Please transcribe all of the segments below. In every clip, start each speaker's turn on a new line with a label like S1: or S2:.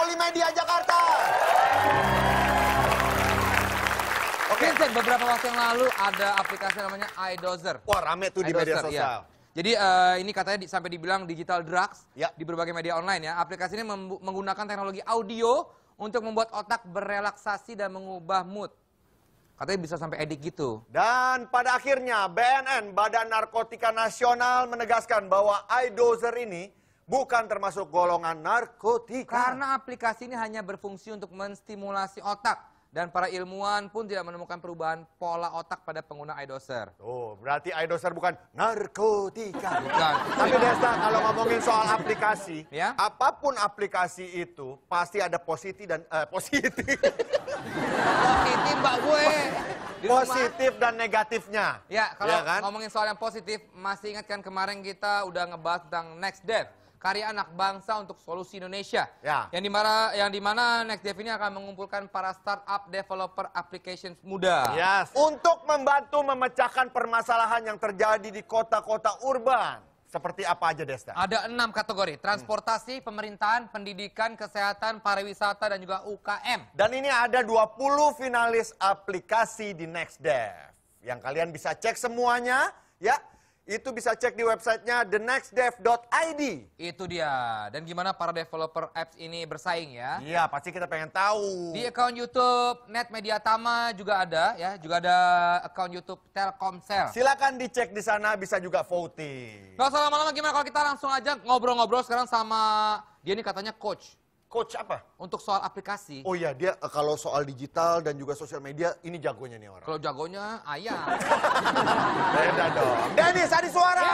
S1: Polimedia Jakarta.
S2: Vincent, beberapa waktu yang lalu ada aplikasi namanya iDozer.
S1: Wah, rame tuh di media
S2: iDozer,
S1: sosial.
S2: iya. Jadi ini katanya sampai dibilang digital drugs
S1: Ya.
S2: di berbagai media online ya. Aplikasi ini menggunakan teknologi audio untuk membuat otak berelaksasi dan mengubah mood. Katanya bisa sampai edik gitu.
S1: Dan pada akhirnya BNN, Badan Narkotika Nasional, menegaskan bahwa iDozer ini bukan termasuk golongan narkotika.
S2: Karena aplikasi ini hanya berfungsi untuk menstimulasi otak. Dan para ilmuwan pun tidak menemukan perubahan pola otak pada pengguna iDozer.
S1: Oh, berarti iDozer bukan narkotika.
S2: Bukan.
S1: Tapi Desta, kalau ngomongin soal aplikasi,
S2: Ya?
S1: apapun aplikasi itu pasti ada positif dan positif.
S2: Positif mbak gue. Di rumah.
S1: Positif dan negatifnya.
S2: Ya, kalau
S1: Ya kan?
S2: ngomongin soal yang positif, masih ingat kan kemarin kita udah ngebahas tentang NextDev, karya anak bangsa untuk solusi Indonesia.
S1: Ya.
S2: Yang dimana NextDev ini akan mengumpulkan para startup developer applications muda.
S1: Yes. Untuk membantu memecahkan permasalahan yang terjadi di kota-kota urban. Seperti apa aja, Desta?
S2: Ada 6 kategori, transportasi, pemerintahan, pendidikan, kesehatan, pariwisata, dan juga UKM.
S1: Dan ini ada 20 finalis aplikasi di NextDev. Yang kalian bisa cek semuanya, ya. Itu bisa cek di websitenya thenextdev.id.
S2: Itu dia. Dan gimana para developer apps ini bersaing ya?
S1: Iya, pasti kita pengen tahu.
S2: Di account YouTube Net Media Tama juga ada ya, juga ada account YouTube Telkomsel.
S1: Silakan dicek di sana, bisa juga voting.
S2: Nggak usah lama-lama, gimana kalau kita langsung aja ngobrol-ngobrol sekarang sama dia nih, katanya coach
S1: Coach apa?
S2: untuk soal aplikasi.
S1: Oh iya, dia kalau soal digital dan juga sosial media, ini jagonya nih orang.
S2: Kalau jagonya ayam.
S1: Beda dong. Dennis, Adi Suara.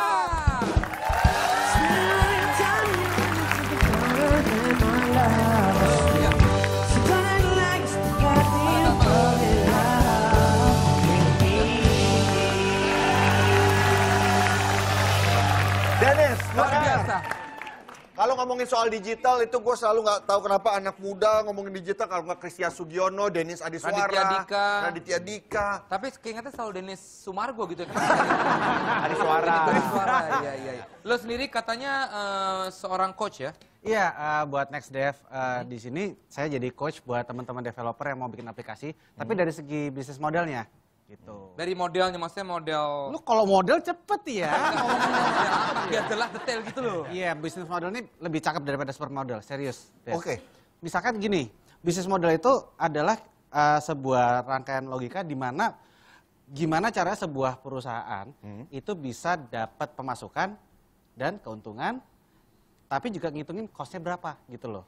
S1: Dennis,
S2: Luar biasa.
S1: kalau ngomongin soal digital itu gue selalu nggak tahu kenapa anak muda ngomongin digital kalau nggak Christian Sugiono, Dennis Adi Suara, Raditya Dika.
S2: Tapi keingetnya selalu Dennis Sumargo gitu ya.
S1: Adi Suara.
S2: Dennis Suara, iya. Lo sendiri katanya seorang coach ya?
S3: Iya, buat NextDev di sini saya jadi coach buat teman-teman developer yang mau bikin aplikasi, tapi dari segi bisnis modelnya gitu.
S2: Dari modelnya, maksudnya model...
S3: Lu kalau model cepet ya.
S2: Biar jelas detail gitu loh.
S3: Iya, bisnis model ini lebih cakep daripada supermodel, serius. Dev.
S1: Oke.
S3: Misalkan gini, bisnis model itu adalah sebuah rangkaian logika di mana gimana cara sebuah perusahaan itu bisa dapat pemasukan dan keuntungan, tapi juga ngitungin cost-nya berapa gitu loh.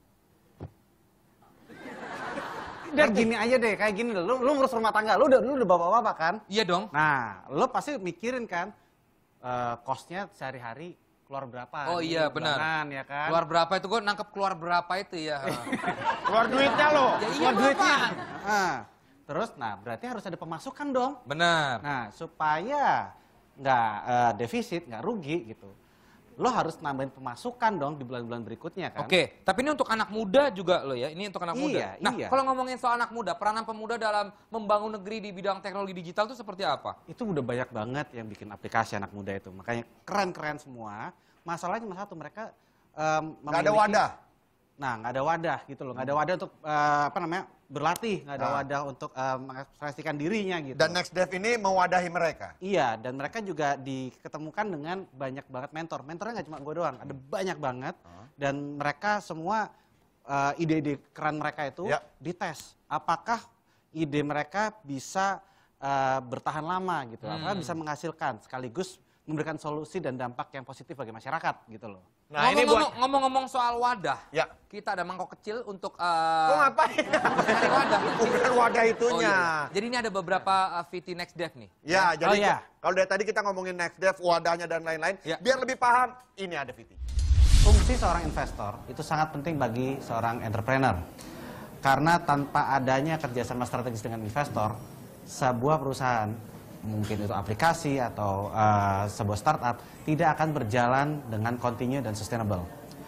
S3: Dan gini aja deh, kayak gini loh, lu ngurus rumah tangga, lu udah bapak-bapak kan?
S2: Iya dong.
S3: Nah, lu pasti mikirin kan, cost-nya sehari-hari keluar berapa?
S2: Oh iya, benar.
S3: Bulanan, ya kan?
S2: Keluar berapa itu, gue nangkep keluar berapa itu ya.
S1: Keluar duitnya lo.
S2: Ya iya,
S3: Keluar duitnya.
S2: Bapak.
S3: Nah, terus, berarti harus ada pemasukan dong.
S2: Benar.
S3: Nah, supaya nggak defisit, nggak rugi gitu, lo harus nambahin pemasukan dong di bulan-bulan berikutnya kan.
S2: Oke, tapi ini untuk anak muda juga lo ya, ini untuk anak muda. Nah,
S3: iya.
S2: kalau ngomongin soal anak muda, peranan pemuda dalam membangun negeri di bidang teknologi digital itu seperti apa?
S3: Itu udah banyak banget yang bikin aplikasi anak muda itu, makanya keren-keren semua. Masalahnya cuma satu, mereka
S1: Nggak ada wadah.
S3: Nah, nggak ada wadah gitu loh, nggak ada wadah untuk berlatih, nggak ada wadah untuk mengekspresikan dirinya gitu.
S1: Dan NextDev ini mewadahi mereka.
S3: Iya, dan mereka juga diketemukan dengan banyak banget mentor. Mentornya nggak cuma gue doang, ada banyak banget. Dan mereka semua ide-ide keren mereka itu dites. Apakah ide mereka bisa bertahan lama gitu, apakah bisa menghasilkan sekaligus memberikan solusi dan dampak yang positif bagi masyarakat gitu loh.
S1: Nah, ini buat
S2: ngomong-ngomong soal wadah,
S1: ya.
S2: kita ada mangkok kecil untuk
S1: Kok ngapain?
S2: cari wadah.
S1: Bukan wadah
S2: Oh,
S1: itunya.
S2: iya. Jadi ini ada beberapa VT NextDev nih.
S1: Ya, jadi
S3: iya.
S1: kalau dari tadi kita ngomongin NextDev, wadahnya dan lain-lain,
S2: Ya.
S1: biar lebih paham, ini ada VT.
S3: Fungsi seorang investor itu sangat penting bagi seorang entrepreneur. Karena tanpa adanya kerjasama strategis dengan investor, sebuah perusahaan, mungkin itu aplikasi atau sebuah startup, tidak akan berjalan dengan continue dan sustainable.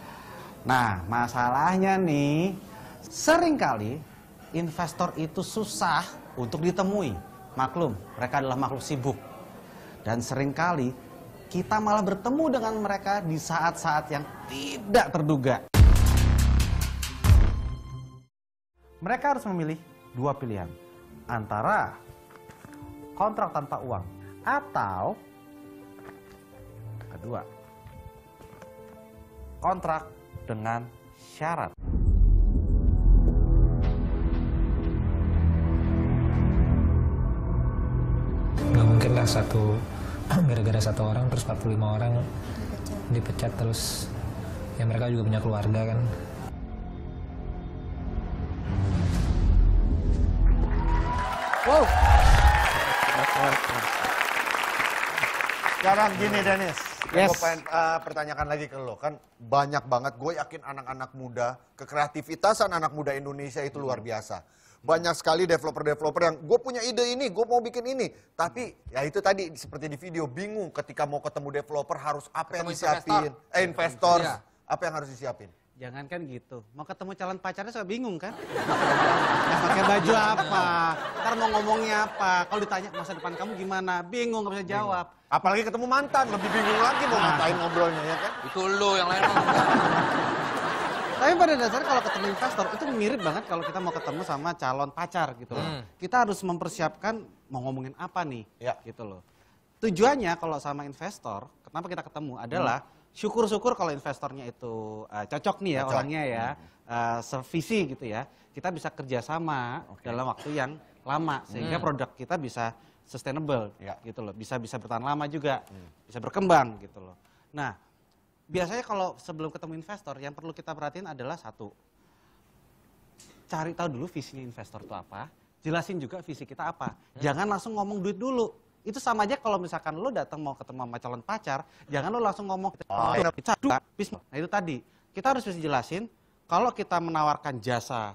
S3: Nah, masalahnya nih, seringkali investor itu susah untuk ditemui. Maklum, mereka adalah makhluk sibuk. Dan seringkali kita malah bertemu dengan mereka di saat-saat yang tidak terduga. Mereka harus memilih dua pilihan. Antara kontrak tanpa uang atau kedua, kontrak dengan syarat.
S4: Nggak mungkin lah gara-gara satu orang terus 45 orang dipecat terus. Ya mereka juga punya keluarga kan.
S2: Wow.
S1: Sekarang gini Dennis,
S3: Yes.
S1: gue pengen pertanyakan lagi ke lo. Kan banyak banget, gue yakin anak-anak muda, kekreativitasan anak muda Indonesia itu luar biasa. Banyak sekali developer-developer yang gue punya ide ini, gue mau bikin ini. Tapi ya itu tadi seperti di video, bingung ketika mau ketemu developer harus apa yang
S2: Ketemu
S1: disiapin. Investor,
S2: Iya.
S1: apa yang harus disiapin.
S3: Jangan kan gitu, mau ketemu calon pacarnya suka bingung kan? Ya, pakai baju apa, ntar mau ngomongnya apa, kalau ditanya masa depan kamu gimana, bingung gak bisa jawab.
S1: Apalagi ketemu mantan, lebih bingung lagi mau ngapain ngobrolnya ya kan.
S2: Itu lo yang lain mah.
S3: Tapi pada dasarnya kalau ketemu investor itu mirip banget kalau kita mau ketemu sama calon pacar gitu loh. Kita harus mempersiapkan mau ngomongin apa nih,
S1: Ya.
S3: gitu loh. Tujuannya kalau sama investor, kenapa kita ketemu adalah syukur-syukur kalau investornya itu cocok nih ya
S1: Cocok.
S3: orangnya ya, sevisi gitu ya. Kita bisa kerjasama dalam waktu yang lama sehingga produk kita bisa sustainable
S1: Ya.
S3: gitu loh, bisa bertahan lama juga, bisa berkembang gitu loh. Nah, biasanya kalau sebelum ketemu investor yang perlu kita perhatiin adalah satu, cari tahu dulu visinya investor itu apa, jelasin juga visi kita apa. Jangan langsung ngomong duit dulu. Itu sama aja kalau misalkan lo datang mau ketemu sama calon pacar, jangan lo langsung ngomong
S1: iya.
S3: Nah itu tadi, kita harus bisa jelasin kalau kita menawarkan jasa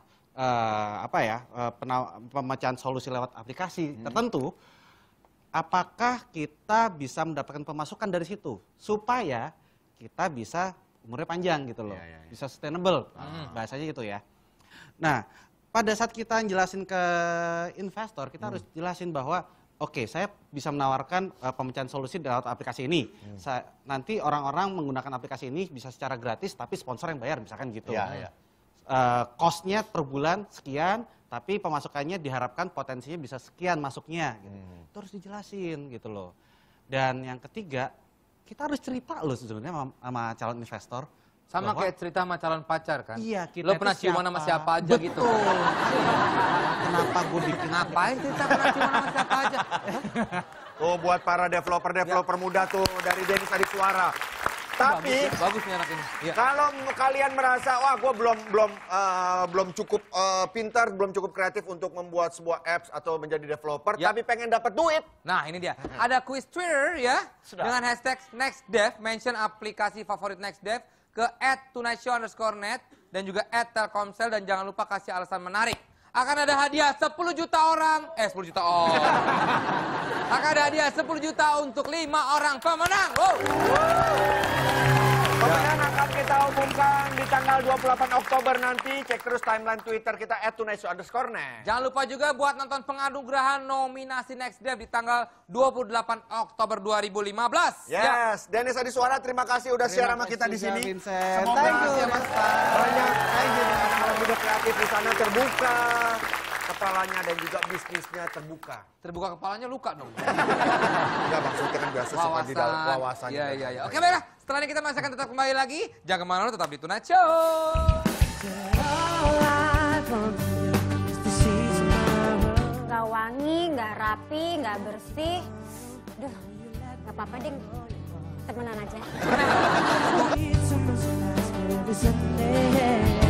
S3: pemecahan solusi lewat aplikasi tertentu, apakah kita bisa mendapatkan pemasukan dari situ supaya kita bisa umurnya panjang gitu loh, bisa sustainable, bahasanya gitu ya. Nah, pada saat kita jelasin ke investor, kita harus jelasin bahwa oke, saya bisa menawarkan pemecahan solusi lewat aplikasi ini. Nanti orang-orang menggunakan aplikasi ini bisa secara gratis, tapi sponsor yang bayar, misalkan gitu.
S1: Iya.
S3: Cost-nya per bulan sekian, tapi pemasukannya diharapkan potensinya bisa sekian masuknya. Gitu. Itu harus dijelasin gitu loh. Dan yang ketiga, kita harus cerita loh sebenarnya sama calon investor.
S2: Sama
S3: bahwa-
S2: kayak cerita sama calon pacar kan?
S3: Iya, kita
S2: Lo pernah
S3: itu
S2: ciuman sama siapa aja gitu?
S3: Betul. Kenapa gue bikin
S2: Ngapain cerita pernah ciuman sama siapa aja?
S1: Tuh buat para developer-developer muda tuh dari Dennis Adisuara. Tapi
S2: Bagus nih anak ini. Iya.
S1: kalau kalian merasa wah gue belum cukup pintar, belum cukup kreatif untuk membuat sebuah apps atau menjadi developer,
S2: Ya.
S1: tapi pengen dapat duit.
S2: Nah ini dia, ada kuis Twitter ya,
S1: Sudah.
S2: dengan hashtag NextDev, mention aplikasi favorit NextDev ke @tunashow_net dan juga @telkomsel dan jangan lupa kasih alasan menarik. Akan ada hadiah 10 juta orang, 10 juta orang. Akan ada hadiah 10 juta untuk 5 orang pemenang. Wow.
S1: Pemenang akan kita umumkan di tanggal 28 Oktober nanti. Cek terus timeline Twitter kita @tunashow_net.
S2: Jangan lupa juga buat nonton penganugerahan nominasi NextDev di tanggal 28 Oktober 2015. Ya.
S1: Yes, Dennis Adisuara terima kasih udah share sama kita di sini.
S3: Vincent.
S1: Semoga
S3: Thank you,
S1: ya,
S3: Mas.
S1: banyak anak muda kreatif di sana terbuka kepalanya dan juga bisnisnya terbuka.
S2: Terbuka kepalanya luka dong.
S1: Enggak maksudnya kan biasa suka di dalam wawasan.
S2: Iya, iya, iya. Oke, baiklah. Setelah ini kita masih akan tetap kembali lagi. Jangan kemana-mana, tetap di Tuna Show.
S5: Nggak wangi, nggak rapi, nggak bersih. Duh, nggak apa-apa deh. Temenan aja.